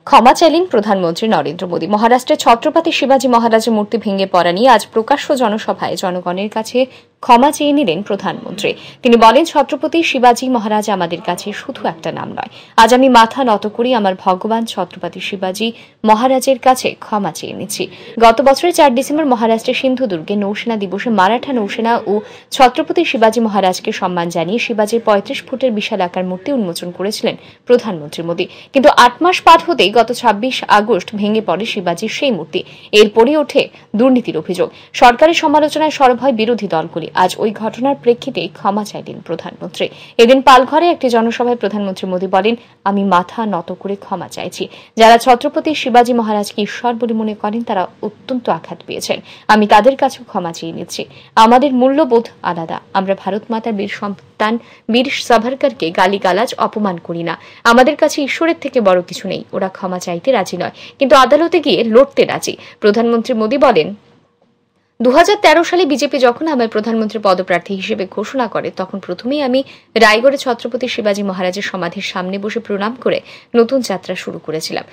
ক্ষমা চাইলেন প্রধানমন্ত্রী নরেন্দ্র মোদী। মহারাষ্ট্রে ছত্রপতি শিবাজী মহারাজের মূর্তি ভেঙে পড়া নিয়ে আজ প্রকাশ্য জনসভায় জনগণের কাছে ক্ষমা চেয়ে নিলেন প্রধানমন্ত্রী। তিনি বলেন, ছত্রপতি শিবাজী মহারাজ আমাদের কাছে শুধু একটা নাম নয়। আজ আমি মাথা নত করি আমার ভগবান ছত্রপতি শিবাজী মহারাজের কাছে ক্ষমা চেয়ে নিচ্ছি। গত বছরের 4 ডিসেম্বর মহারাষ্ট্রের সিন্ধুদুর্গে নৌসেনা দিবসে মারাঠা নৌসেনা ও ছত্রপতি শিবাজী মহারাজকে সম্মান জানিয়ে শিবাজীর 35 ফুটের বিশাল আকার মূর্তি উন্মোচন করেছিলেন প্রধানমন্ত্রী মোদী। কিন্তু 8 মাস পার হতেই গত 26 আগস্ট ভেঙে পড়ে শিবাজীর সেই মূর্তি। এরপরই ওঠে দুর্নীতির অভিযোগ। সরকারের সমালোচনায় সরব হয় বিরোধী দলগুলি। আজ ওই ঘটনার প্রেক্ষিতে ক্ষমা চাইলেন প্রধানমন্ত্রী। এদিন পালঘরে একটি জনসভায় প্রধানমন্ত্রী মোদী বলেন, আমি মাথা নত করে ক্ষমা চাইছি। যারা ছত্রপতি শিবাজী মহারাজকে ঈশ্বর বলে মনে করেন তারা অত্যন্ত আঘাত পেয়েছেন। আমি তাদের কাছেও ক্ষমা চেয়ে নিচ্ছি। আমাদের মূল্যবোধ আলাদা। আমরা ভারত মাতার বীর সন্তান বীর সাভারকরকে গালিগালাজ অপমান করি না। আমাদের কাছে ঈশ্বরের থেকে বড় কিছু নেই। ওরা ক্ষমা চাইতে রাজি নয়, কিন্তু আদালতে গিয়ে লড়তে রাজি। প্রধানমন্ত্রী মোদী বলেন, 2013 সালে বিজেপি যখন আমায় প্রধানমন্ত্রী পদপ্রার্থী হিসেবে ঘোষণা করে তখন প্রথমেই আমি রায়গড়ে ছত্রপতি শিবাজী মহারাজের সমাধির সামনে বসে প্রণাম করে নতুন যাত্রা শুরু করেছিলাম।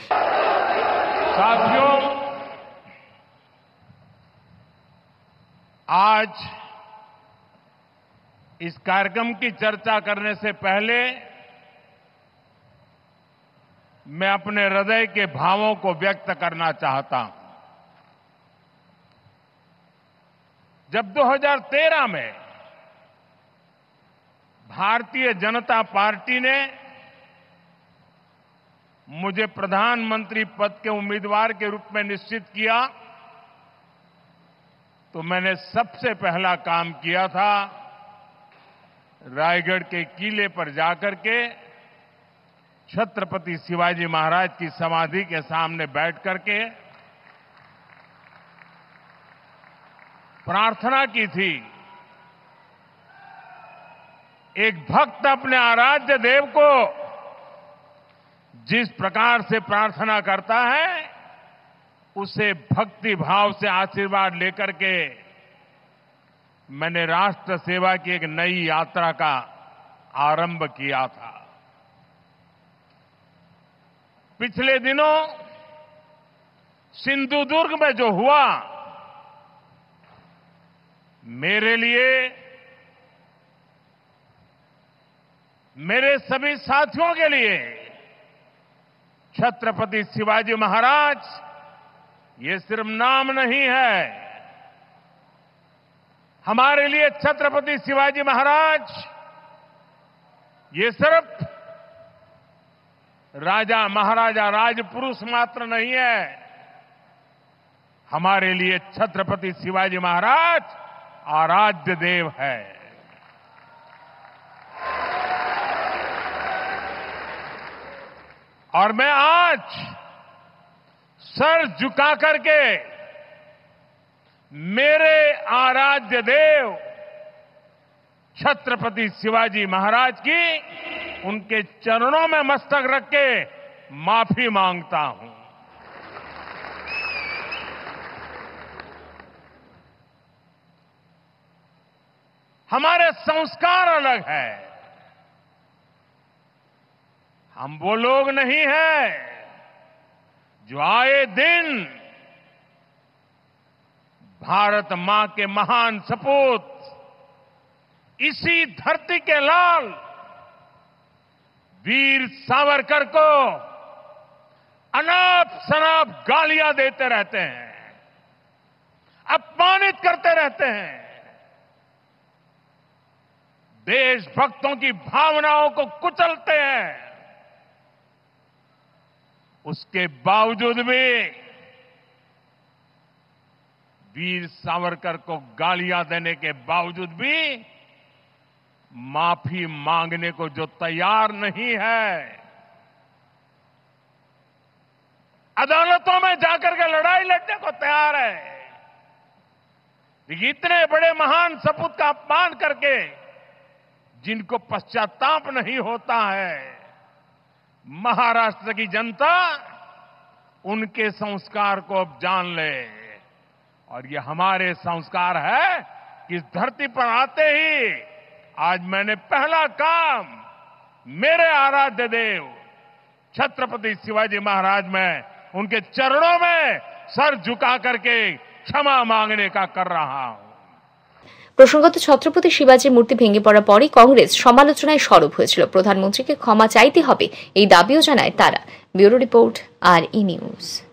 आज इस कार्यक्रम की चर्चा करने से पहले मैं अपने हृदय के भावों को व्यक्त करना चाहता हूं। जब 2013 में भारतीय जनता पार्टी ने मुझे प्रधानमंत्री पद के उम्मीदवार के रूप में निश्चित किया तो मैंने सबसे पहला काम किया था रायगढ़ के किले पर जाकर के छत्रपति शिवाजी महाराज की समाधि के सामने बैठ करके प्रार्थना की थी। एक भक्त अपने आराध्य देव को जिस प्रकार से प्रार्थना करता है उसे भक्ति भाव से आशीर्वाद लेकर के मैंने राष्ट्र सेवा की एक नई यात्रा का आरंभ किया था। पिछले दिनों सिंधुदुर्ग में जो हुआ मेरे लिए, मेरे सभी साथियों के लिए छत्रपति शिवाजी महाराज ये सिर्फ नाम नहीं है। हमारे लिए छत्रपति शिवाजी महाराज ये सिर्फ राजा महाराजा राजपुरुष मात्र नहीं है। हमारे लिए छत्रपति शिवाजी महाराज आराध्य देव है। और मैं आज सर झुका करके मेरे आराध्य देव छत्रपति शिवाजी महाराज की उनके चरणों में मस्तक रख के माफी मांगता हूं। हमारे संस्कार अलग है। हम वो लोग नहीं हैं जो आए दिन भारत मां के महान सपूत इसी धरती के लाल वीर सावरकर को अनाप शनाप गालियां देते रहते हैं, अपमानित करते रहते हैं, देशभक्तों की भावनाओं को कुचलते हैं। उसके बावजूद भी वीर सावरकर को गालियां देने के बावजूद भी माफी मांगने को जो तैयार नहीं है, अदालतों में जाकर के लड़ाई लड़ने को तैयार है, इतने बड़े महान सपूत का अपमान करके जिनको पश्चाताप नहीं होता है, महाराष्ट्र की जनता उनके संस्कार को अब जान ले। और ये हमारे संस्कार है कि इस धरती पर आते ही आज मैंने पहला काम मेरे आराध्य देव छत्रपति शिवाजी महाराज में उनके चरणों में सर झुका करके क्षमा मांगने का कर रहा हूं। প্রসঙ্গত ছত্রপতি শিবাজির মূর্তি ভেঙে পড়ার পরই কংগ্রেস সমালোচনায় সরব হয়েছিল। প্রধানমন্ত্রীকে ক্ষমা চাইতে হবে এই দাবিও জানায় তারা। Bureau report, RE news.